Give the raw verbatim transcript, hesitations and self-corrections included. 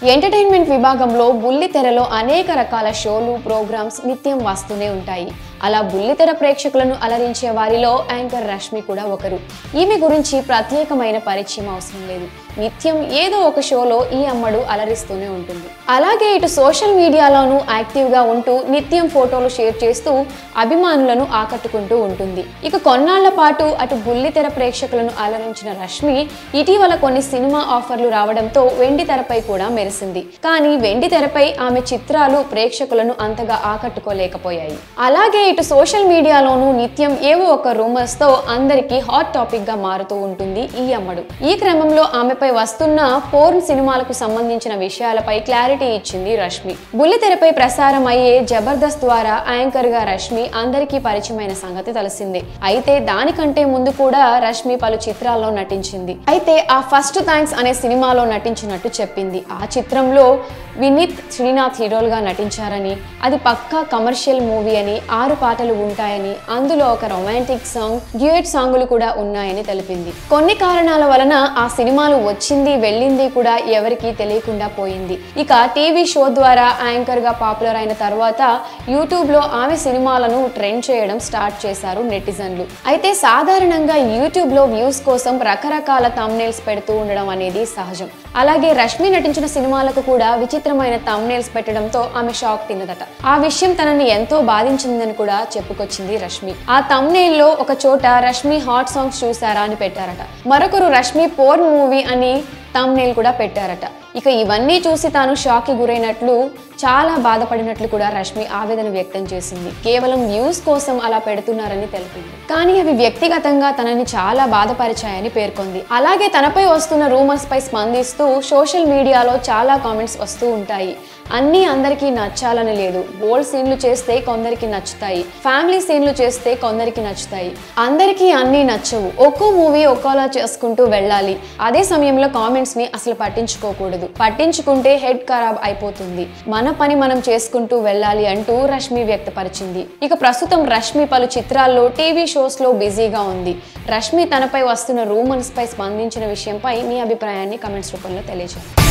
Entertainment విభాగంలో బుల్లితెరలో అనేక రకాల షోలు ప్రోగ్రామ్స్ నిత్యం వస్తూనే ఉంటాయి. అలా బుల్లితెర ప్రేక్షకులను అలరించే వారిలో యాంకర్ రష్మి కూడా ఒకరు. ఈమె గురించి ప్రత్యేకమైన పరిచయం అవసరం లేదు. నిత్యం ఏదో ఒక షోలో ఈ అమ్మడు అలరిస్తూనే ఉంటుంది. అలాగే ఇటు సోషల్ మీడియాలోనూ యాక్టివ్గా ఉంటూ నిత్యం ఫోటోలు షేర్ చేస్తూ అభిమానులను ఆకట్టుకుంటూ ఉంటుంది. ఇక కొన్నాళ్ల పాటు అటు బుల్లితెర ప్రేక్షకులను అలరించిన రష్మి ఇటీవల కొన్ని సినిమా ఆఫర్లు రావడంతో వెండి తెరపై కూడా మెరిసింది. కానీ వెండి తెరపై ఆమె చిత్రాలు ప్రేక్షకులను అంతగా ఆకట్టుకోలేకపోయాయి. అలాగే ఇటు సోషల్ మీడియాలోనూ నిత్యం ఏవో ఒక రూమర్స్ తో అందరికీ హాట్ టాపిక్ గా మారుతూ ఉంటుంది ఈ అమ్మడు. ఈ క్రమంలో ఆమెపై వస్తున్న పోర్న్ సినిమాలకు సంబంధించిన విషయాలపై క్లారిటీ ఇచ్చింది రష్మి. బుల్లితెరపై ప్రసారం అయ్యే జబర్దస్త్ ద్వారా యాంకర్ గా రష్మి అందరికీ పరిచయమైన సంగతి తెలిసిందే. అయితే దానికంటే ముందు కూడా రష్మి పలు చిత్రాల్లో నటించింది. అయితే ఆ ఫస్ట్ థ్యాంక్స్ అనే సినిమాలో నటించినట్టు చెప్పింది. ఆ చిత్రంలో వినీత్ శ్రీనాథ్ హీరోలుగా నటించారని, అది పక్కా కమర్షియల్ మూవీ అని, ఆరు పాటలు ఉంటాయని, అందులో ఒక రొమాంటిక్ సాంగ్, డ్యూయట్ సాంగులు కూడా ఉన్నాయని తెలిపింది. కొన్ని కారణాల వలన ఆ సినిమాలు వచ్చింది వెళ్ళింది కూడా ఎవరికీ తెలియకుండా పోయింది. ఇక టీవీ షో ద్వారా యాంకర్ గా పాపులర్ అయిన తర్వాత యూట్యూబ్ లో ఆమె సినిమాలను ట్రెండ్ చేయడం స్టార్ట్ చేశారు నెటిజన్లు. అయితే సాధారణంగా యూట్యూబ్ లో వ్యూస్ కోసం రకరకాల థంబ్నెయిల్స్ పెడుతూ ఉండడం అనేది సహజం. అలాగే రష్మి నటించిన సినిమాలకు కూడా విచిత్రమైన థంబ్నెయిల్స్ పెట్టడంతో ఆమె షాక్ తిన్నదట. ఆ విషయం తనని ఎంతో బాధించిందని కూడా చెప్పుకొచ్చింది రష్మి. ఆ థంబ్నెయిల్ లో ఒక చోట రష్మి హాట్ సాంగ్స్ చూసారా అని పెట్టారట. మరొకరు రష్మి పోర్న్ మూవీ అని థంబ్నెయిల్ కూడా పెట్టారట. ఇక ఇవన్నీ చూసి తాను షాక్ కి గురైనట్లు, చాలా బాధపడినట్లు కూడా రష్మి ఆవేదన వ్యక్తం చేసింది. కేవలం వ్యూస్ కోసం అలా పెడుతున్నారని తెలిపింది. కానీ అవి వ్యక్తిగతంగా తనని చాలా బాధపరిచాయని పేర్కొంది. అలాగే తనపై వస్తున్న రూమర్స్ పై స్పందిస్తూ సోషల్ మీడియాలో చాలా కామెంట్స్ వస్తూ ఉంటాయి. అన్నీ అందరికీ నచ్చాలని లేదు. బోల్డ్ సీన్లు చేస్తే కొందరికి నచ్చుతాయి, ఫ్యామిలీ సీన్లు చేస్తే కొందరికి నచ్చుతాయి. అందరికీ అన్నీ నచ్చవు. ఒక్కో మూవీ ఒక్కోలా చేసుకుంటూ వెళ్ళాలి. అదే సమయంలో కామెంట్స్ ని అసలు పట్టించుకోకూడదు. పట్టించుకుంటే హెడ్ ఖరాబ్ అయిపోతుంది. మన పని మనం చేసుకుంటూ వెళ్ళాలి అంటూ రష్మి వ్యక్తపరిచింది. ఇక ప్రస్తుతం రష్మి పలు చిత్రాల్లో, టీవీ షోస్ లో బిజీగా ఉంది. రష్మి తనపై వస్తున్న రూమర్స్ పై స్పందించిన విషయంపై మీ అభిప్రాయాన్ని కమెంట్స్ రూపంలో తెలియజేయండి.